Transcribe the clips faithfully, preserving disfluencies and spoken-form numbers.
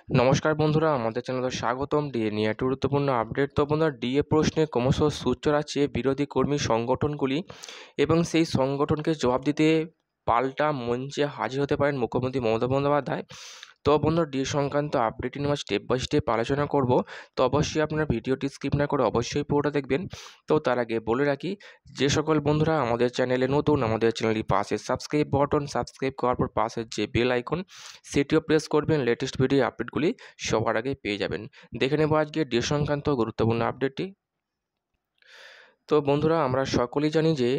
নমস্কার বন্ধুরা, আমাদের চ্যানেলে স্বাগতম। ডিএ নিয়ে একটি গুরুত্বপূর্ণ আপডেট। তো বন্ধুরা, ডিএ প্রশ্নে ক্রমশ সুর চড়াচ্ছে বিরোধী কর্মী সংগঠনগুলি এবং সেই সংগঠনকে জবাব দিতে পাল্টা মঞ্চে হাজির হতে পারেন মুখ্যমন্ত্রী মমতা বন্দ্যোপাধ্যায়। তো বন্ধুরা, ডিএ সংক্রান্ত আপডেটটি নিয়ে আমরা স্টেপ বাই স্টেপ আলোচনা করব। তো অবশ্যই আপনারা ভিডিওটি স্কিপ না করে অবশ্যই পুরোটা দেখবেন। তো তার আগে বলে রাখি, যে সকল বন্ধুরা আমাদের চ্যানেলে নতুন, আমাদের চ্যানেলটি পাশে সাবস্ক্রাইব বাটন, সাবস্ক্রাইব করার পর পাশের যে বেল আইকন সেটিও প্রেস করবেন। লেটেস্ট ভিডিও আপডেটগুলি সবার আগে পেয়ে যাবেন। দেখে নেব আজকে ডিএ সংক্রান্ত গুরুত্বপূর্ণ আপডেটটি। তো বন্ধুরা, আমরা সকলেই জানি যে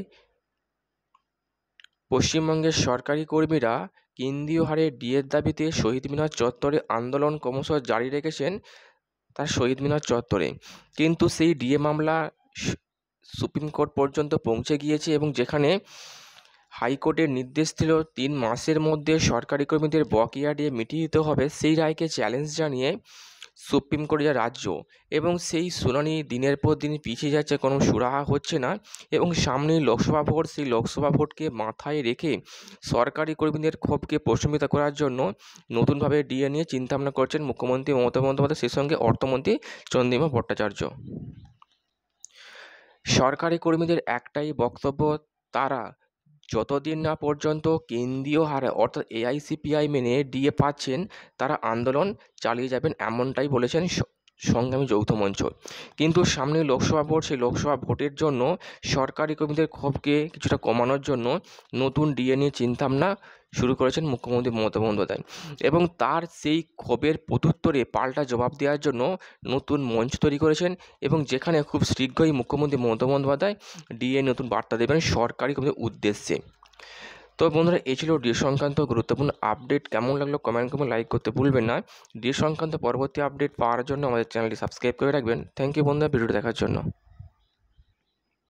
পশ্চিমবঙ্গের সরকারি কর্মীরা কেন্দ্রীয় হারে ডিএর দাবিতে শহীদ মিনার চত্বরে আন্দোলন ক্রমশ জারি রেখেছেন তার শহীদ মিনার চত্বরে। কিন্তু সেই ডিএ মামলা সুপ্রিম কোর্ট পর্যন্ত পৌঁছে গিয়েছে এবং যেখানে হাইকোর্টের নির্দেশ ছিল তিন মাসের মধ্যে সরকারি কর্মীদের বকেয়া ডিএ মিটিয়ে দিতে হবে, সেই রায়কে চ্যালেঞ্জ জানিয়ে সুপ্রিম কোর্টের রাজ্য এবং সেই শুনানি দিনের পর দিন পিছিয়ে যাচ্ছে, কোনো সুরাহা হচ্ছে না। এবং সামনেই লোকসভা ভোট, সেই লোকসভা ভোটকে মাথায় রেখে সরকারি কর্মীদের ক্ষোভকে প্রশমিত করার জন্য নতুনভাবে ডিএ নিয়ে চিন্তাভাবনা করছেন মুখ্যমন্ত্রী মমতা বন্দ্যোপাধ্যায়, সেই সঙ্গে অর্থমন্ত্রী চন্দ্রিমা ভট্টাচার্য। সরকারি কর্মীদের একটাই বক্তব্য, তারা যতদিন না পর্যন্ত কেন্দ্রীয় হারে অর্থাৎ এআইসিপিআই মেনে ডিএ পাচ্ছেন তারা আন্দোলন চালিয়ে যাবেন, এমনটাই বলেছেন সংগ্রামী যৌথ মঞ্চ। কিন্তু সামনে লোকসভা ভোট, সেই লোকসভা ভোটের জন্য সরকারি কর্মীদের ক্ষোভকে কিছুটা কমানোর জন্য নতুন ডিএ নিয়ে চিন্তাভাবনা শুরু করেছেন মুখ্যমন্ত্রী মমতা বন্দ্যোপাধ্যায় এবং তার সেই ক্ষোভের প্রত্যুত্তরে পাল্টা জবাব দেওয়ার জন্য নতুন মঞ্চ তৈরি করেছেন এবং যেখানে খুব শীঘ্রই মুখ্যমন্ত্রী মমতা বন্দ্যোপাধ্যায় ডিএ নতুন বার্তা দেবেন সরকারি কর্মীদের উদ্দেশ্যে। তো বন্ধুরা, এই ছিল ডিএ সংক্রান্ত গুরুত্বপূর্ণ আপডেট। কেমন লাগলো কমেন্ট করে লাইক করতে ভুলবেন না। ডিএ সংক্রান্ত পরবর্তী আপডেট পাওয়ার জন্য আমাদের চ্যানেলটি সাবস্ক্রাইব করে রাখবেন। থ্যাংক ইউ বন্ধুরা, ভিডিওটি দেখার জন্য।